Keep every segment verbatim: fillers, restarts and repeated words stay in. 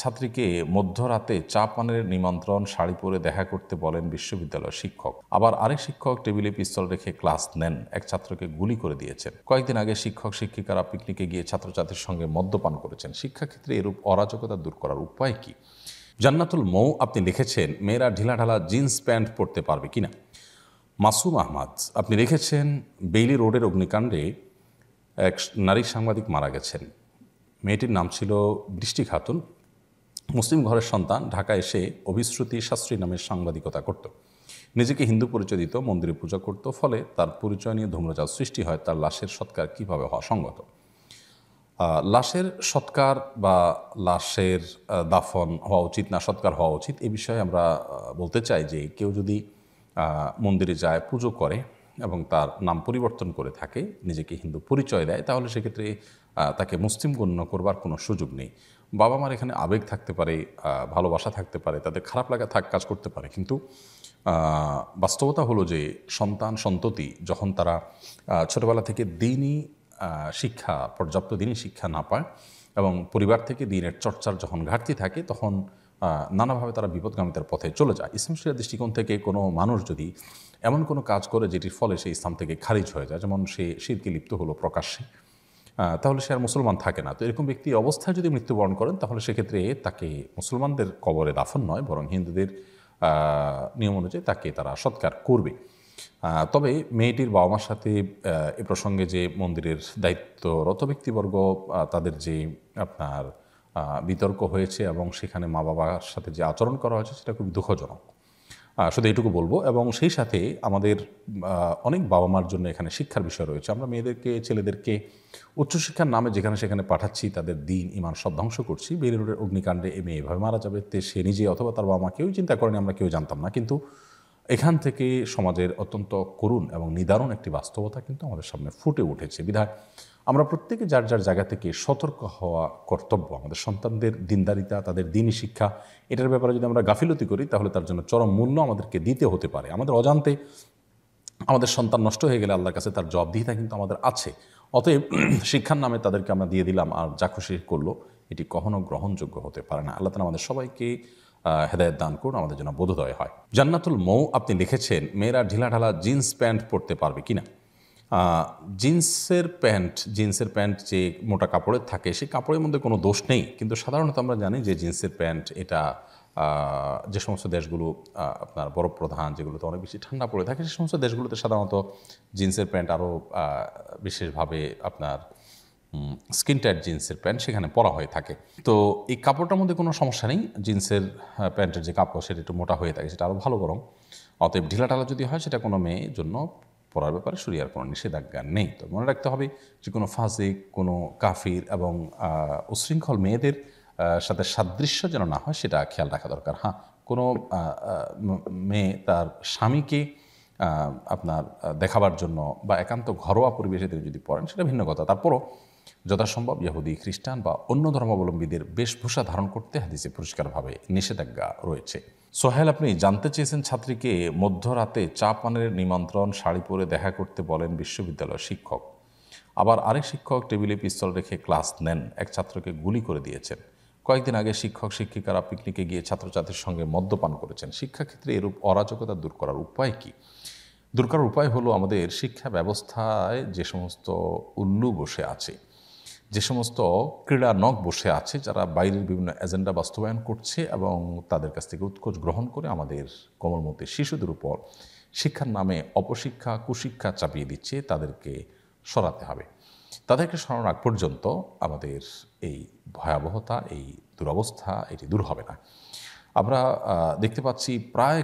ছাত্রীকে মধ্যরাতে চা পানের নিমন্ত্রণ শাড়ি পরে দেখা করতে বলেন বিশ্ববিদ্যালয়ের শিক্ষক। আবার আরেক শিক্ষক টেবিলে পিস্তল রেখে ক্লাস নেন, এক ছাত্রকে গুলি করে দিয়েছেন। কয়েকদিন আগে শিক্ষক শিক্ষিকারা পিকনিকে গিয়ে ছাত্রছাত্রীর সঙ্গে মদ্যপান করেছেন। শিক্ষাক্ষেত্রে এরূপ অরাজকতা দূর করার উপায় কি? জান্নাতুল মৌ আপনি লিখেছেন, মেয়েরা ঢিলাঢালা জিন্স প্যান্ট পরতে পারবে কিনা। মাসুম আহমদ আপনি লিখেছেন, বেইলি রোডের অগ্নিকাণ্ডে এক নারী সাংবাদিক মারা গেছেন। মেয়েটির নাম ছিল বৃষ্টি খাতুন। মুসলিম ঘরের সন্তান, ঢাকা এসে অভিশ্রুতি শাস্ত্রী নামের সাংবাদিকতা করত। নিজেকে হিন্দু পরিচয় দিত, মন্দিরে পূজা করত। ফলে তার পরিচয় নিয়ে ধূম্রজাল সৃষ্টি হয়। তার লাশের সৎকার কীভাবে হওয়া সঙ্গত? লাশের সৎকার বা লাশের দাফন হওয়া উচিত না সৎকার হওয়া উচিত এ বিষয়ে আমরা বলতে চাই যে কেউ যদি মন্দিরে যায়, পুজো করে এবং তার নাম পরিবর্তন করে থাকে, নিজেকে হিন্দু পরিচয় দেয়, তাহলে সেক্ষেত্রে তাকে মুসলিম গণ্য করবার কোনো সুযোগ নেই। বাবা মার এখানে আবেগ থাকতে পারে, ভালোবাসা থাকতে পারে, তাদের খারাপ লাগা থাক কাজ করতে পারে, কিন্তু বাস্তবতা হলো যে সন্তান সন্ততি যখন তারা ছোটোবেলা থেকে দিনই শিক্ষা পর্যাপ্ত দিনই শিক্ষা না পায় এবং পরিবার থেকে দিনের চর্চার যখন ঘাটতি থাকে, তখন নানাভাবে তারা বিপদগামিতার পথে চলে যায়। ইসলাম শরিয়ার দৃষ্টিকোণ থেকে কোনো মানুষ যদি এমন কোনো কাজ করে যেটির ফলে সে ইসলাম থেকে খারিজ হয়ে যায়, যেমন সে শিরকে লিপ্ত হলো প্রকাশ্যে, তাহলে সে আর মুসলমান থাকে না। তো এরকম ব্যক্তি অবস্থায় যদি মৃত্যুবরণ করেন, তাহলে সেক্ষেত্রে তাকে মুসলমানদের কবরে দাফন নয়, বরং হিন্দুদের নিয়ম অনুযায়ী তাকে তারা সৎকার করবে। তবে মেয়েটির বাবা মার সাথে এ প্রসঙ্গে যে মন্দিরের দায়িত্বরত ব্যক্তিবর্গ তাদের যে আপনার বিতর্ক হয়েছে এবং সেখানে মা বাবার সাথে যে আচরণ করা হয়েছে সেটা খুব দুঃখজনক, শুধু এইটুকু বলবো। এবং সেই সাথে আমাদের অনেক বাবা মার জন্য এখানে শিক্ষার বিষয় রয়েছে। আমরা মেয়েদেরকে ছেলেদেরকে উচ্চশিক্ষার নামে যেখানে সেখানে পাঠাচ্ছি, তাদের দিন ইমান সব ধ্বংস করছি। বেইলি রোডের অগ্নিকাণ্ডে এ মেয়ে এভাবে মারা যাবে, তে সে নিজে অথবা তার বাবা মা কেউই চিন্তা করেনি, আমরা কেউ জানতাম না, কিন্তু এখান থেকে সমাজের অত্যন্ত করুণ এবং নিদারুণ একটি বাস্তবতা কিন্তু আমাদের সামনে ফুটে উঠেছে। বিধায় আমরা প্রত্যেকে যার যার জায়গা থেকে সতর্ক হওয়া কর্তব্য। আমাদের সন্তানদের দিনদারিতা, তাদের দিনী শিক্ষা, এটার ব্যাপারে যদি আমরা গাফিলতি করি, তাহলে তার জন্য চরম মূল্য আমাদেরকে দিতে হতে পারে। আমাদের অজান্তে আমাদের সন্তান নষ্ট হয়ে গেলে আল্লাহর কাছে তার জবাবদিহিতা কিন্তু আমাদের আছে। অতএব শিক্ষার নামে তাদেরকে আমরা দিয়ে দিলাম আর যা খুশি করলো, এটি কখনো গ্রহণযোগ্য হতে পারে না। আল্লাহ তাআলা আমাদের সবাইকে হেদায়েত দান করুন, আমাদের জন্য বোধোদয় হয়। জান্নাতুল মৌ আপনি লিখেছেন, মেয়েরা ঢিলাঢালা জিন্স প্যান্ট পরতে পারবে কিনা। জিন্সের প্যান্ট জিন্সের প্যান্ট যে মোটা কাপড়ের থাকে, সেই কাপড়ের মধ্যে কোনো দোষ নেই, কিন্তু সাধারণত আমরা জানি যে জিন্সের প্যান্ট এটা যে সমস্ত দেশগুলো আপনার বরফ প্রধান, যেগুলোতে অনেক বেশি ঠান্ডা পড়ে থাকে, সে সমস্ত দেশগুলোতে সাধারণত জিন্সের প্যান্ট আরও বিশেষভাবে আপনার স্কিন টাইট জিন্সের প্যান্ট সেখানে পরা হয়ে থাকে। তো এই কাপড়টার মধ্যে কোনো সমস্যা নেই, জিন্সের প্যান্টের যে কাপড় সেটা একটু মোটা হয়ে থাকে, সেটা আরও ভালো বরং। অতএব ঢিলাঢালা যদি হয়, সেটা কোনো মেয়ের জন্য পড়ার ব্যাপারে শরিয়ার কোনো নিষেধাজ্ঞা নেই। তো মনে রাখতে হবে যে কোনো ফাসিক, কোনো কাফির এবং উশৃঙ্খল মেয়েদের সাথে সাদৃশ্য যেন না হয়, সেটা খেয়াল রাখা দরকার। হ্যাঁ, কোনো মেয়ে তার স্বামীকে আপনার দেখাবার জন্য বা একান্ত ঘরোয়া পরিবেশে তিনি যদি পড়েন, সেটা ভিন্ন কথা। তারপরও যথাসম্ভব ইহুদি, খ্রিস্টান বা অন্য ধর্মাবলম্বীদের বেশভূষা ধারণ করতে হাদিসে পরিষ্কারভাবে নিষেধাজ্ঞা রয়েছে। সোহেল আপনি জানতে চেয়েছেন, ছাত্রীকে মধ্যরাতে চা পানের নিমন্ত্রণ শাড়ি পরে দেখা করতে বলেন বিশ্ববিদ্যালয়ের শিক্ষক। আবার আরেক শিক্ষক টেবিলে পিস্তল রেখে ক্লাস নেন, এক ছাত্রকে গুলি করে দিয়েছেন। কয়েকদিন আগে শিক্ষক শিক্ষিকারা পিকনিকে গিয়ে ছাত্রছাত্রীর সঙ্গে মদ্যপান করেছেন। শিক্ষাক্ষেত্রে এরূপ অরাজকতা দূর করার উপায় কি? দূর করার উপায় হলো, আমাদের শিক্ষা ব্যবস্থায় যে সমস্ত উল্লু বসে আছে, যে সমস্ত ক্রীড়ানক বসে আছে, যারা বাইরের বিভিন্ন এজেন্ডা বাস্তবায়ন করছে এবং তাদের কাছ থেকে উৎকোচ গ্রহণ করে আমাদের কোমলমতি শিশুদের উপর শিক্ষার নামে অপশিক্ষা, কুশিক্ষা চাপিয়ে দিচ্ছে, তাদেরকে সরাতে হবে। তাদেরকে সরানোর আগ পর্যন্ত আমাদের এই ভয়াবহতা, এই দুরবস্থা, এটি দূর হবে না। আমরা দেখতে পাচ্ছি প্রায়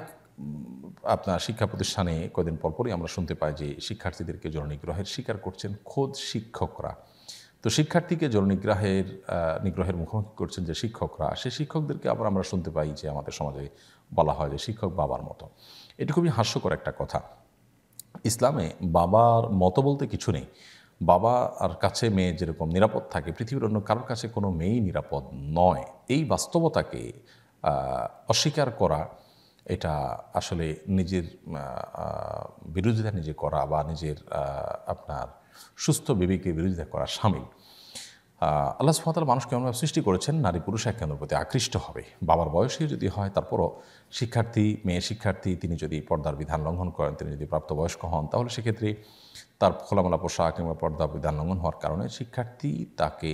আপনার শিক্ষা প্রতিষ্ঠানে কয়েকদিন পরপরই আমরা শুনতে পাই যে শিক্ষার্থীদেরকে যৌন নিগ্রহের শিকার করছেন খোদ শিক্ষকরা। তো শিক্ষার্থীকে যৌন নিগ্রহের নিগ্রহের মুখোমুখি করছেন যে শিক্ষকরা, সেই শিক্ষকদেরকে আবার আমরা শুনতে পাই যে আমাদের সমাজে বলা হয় যে শিক্ষক বাবার মতো। এটি খুবই হাস্যকর একটা কথা। ইসলামে বাবার মতো বলতে কিছু নেই। বাবা আর কাছে মেয়ে যেরকম নিরাপদ থাকে, পৃথিবীর অন্য কারোর কাছে কোনো মেয়েই নিরাপদ নয়। এই বাস্তবতাকে অস্বীকার করা, এটা আসলে নিজের বিরোধিতা নিজে করা বা নিজের আপনার সুস্থ বিবেকের বিরোধিতা করা শামিল। আল্লাহ সুবহানাহু ওয়া তাআলা মানুষকে এমনভাবে সৃষ্টি করেছেন নারী পুরুষ এক কেন্দ্রের প্রতি আকৃষ্ট হবে। বাবার বয়সে যদি হয়, তারপরও শিক্ষার্থী, মেয়ে শিক্ষার্থী তিনি যদি পর্দার বিধান লঙ্ঘন করেন, তিনি যদি প্রাপ্তবয়স্ক হন, তাহলে সেক্ষেত্রে তার খোলামেলা পোশাক কিংবা পর্দার বিধান লঙ্ঘন হওয়ার কারণে শিক্ষার্থী তাকে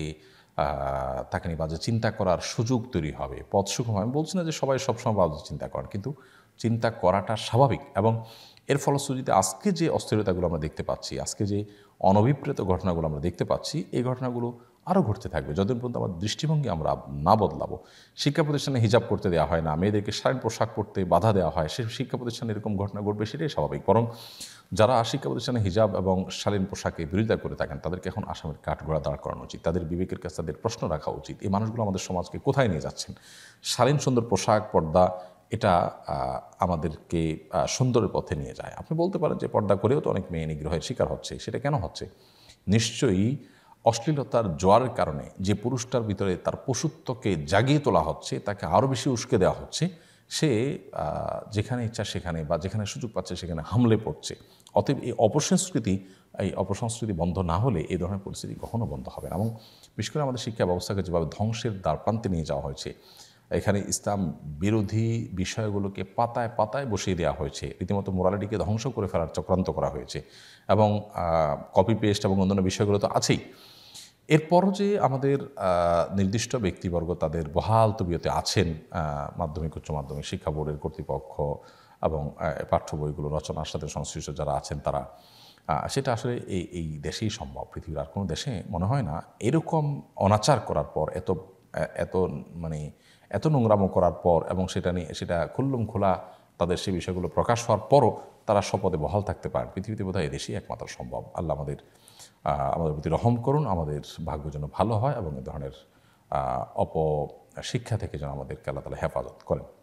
তাকে নিয়ে বাজে চিন্তা করার সুযোগ তৈরি হবে, পথ সুগম। আমি বলছি না যে সবাই সবসময় বাজে চিন্তা করেন, কিন্তু চিন্তা করাটা স্বাভাবিক। এবং এর ফলশ্রুতিতে আজকে যে অস্থিরতাগুলো আমরা দেখতে পাচ্ছি, আজকে যে অনভিপ্রেত ঘটনাগুলো আমরা দেখতে পাচ্ছি, এই ঘটনাগুলো আরও ঘটতে থাকবে যতদিন পর্যন্ত আমার দৃষ্টিভঙ্গি আমরা না বদলাবো। শিক্ষা প্রতিষ্ঠানে হিজাব করতে দেওয়া হয় না, মেয়েদেরকে শালীন পোশাক পরতে বাধা দেওয়া হয়, সে শিক্ষা প্রতিষ্ঠানে এরকম ঘটনা ঘটবে, সেটাই স্বাভাবিক। বরং যারা শিক্ষা প্রতিষ্ঠানে হিজাব এবং শালীন পোশাকে বিরোধিতা করে থাকেন, তাদেরকে এখন আসামির কাঠগড়া দাঁড় করানো উচিত, তাদের বিবেকের কাছে তাদের প্রশ্ন রাখা উচিত, এই মানুষগুলো আমাদের সমাজকে কোথায় নিয়ে যাচ্ছেন। শালীন সুন্দর পোশাক, পর্দা, এটা আমাদেরকে সুন্দরের পথে নিয়ে যায়। আপনি বলতে পারেন যে পর্দা করেও তো অনেক মেয়ে নিগ্রহের শিকার হচ্ছে, সেটা কেন হচ্ছে? নিশ্চয়ই অশ্লীলতার জোয়ারের কারণে যে পুরুষটার ভিতরে তার পশুত্বকে জাগিয়ে তোলা হচ্ছে, তাকে আরও বেশি উস্কে দেওয়া হচ্ছে, সে যেখানে ইচ্ছা সেখানে বা যেখানে সুযোগ পাচ্ছে সেখানে হামলে পড়ছে। অতএব এই অপসংস্কৃতি এই অপসংস্কৃতি বন্ধ না হলে এই ধরনের পরিস্থিতি কখনো বন্ধ হবে না। এবং বিশেষ করে আমাদের শিক্ষা ব্যবস্থাকে যেভাবে ধ্বংসের দ্বারপ্রান্তে নিয়ে যাওয়া হয়েছে, এখানে ইসলাম বিরোধী বিষয়গুলোকে পাতায় পাতায় বসিয়ে দেওয়া হয়েছে, রীতিমতো মোরালিটিকে ধ্বংস করে ফেলার চক্রান্ত করা হয়েছে। এবং কপি পেস্ট এবং অন্যান্য বিষয়গুলো তো আছেই। এরপরও যে আমাদের নির্দিষ্ট ব্যক্তিবর্গ তাদের বহাল তবিয়তে আছেন, মাধ্যমিক উচ্চ মাধ্যমিক শিক্ষা বোর্ডের কর্তৃপক্ষ এবং পাঠ্য বইগুলো রচনার সাথে সংশ্লিষ্ট যারা আছেন তারা, সেটা আসলে এই এই দেশেই সম্ভব। পৃথিবীর আর কোনো দেশে মনে হয় না এরকম অনাচার করার পর, এত এত মানে এত নোংরামো করার পর এবং সেটা নিয়ে সেটা খুল্লুম খোলা তাদের সেই বিষয়গুলো প্রকাশ হওয়ার পরও তারা স্বপদে বহাল থাকতে পারেন। পৃথিবীতে বোধহয় এদেশেই একমাত্র সম্ভব। আল্লাহ আমাদের আমাদের প্রতি রহম করুন, আমাদের ভাগ্য যেন ভালো হয় এবং এ ধরনের অপশিক্ষা থেকে যেন আমাদেরকে আল্লাহ তাআলা হেফাজত করেন।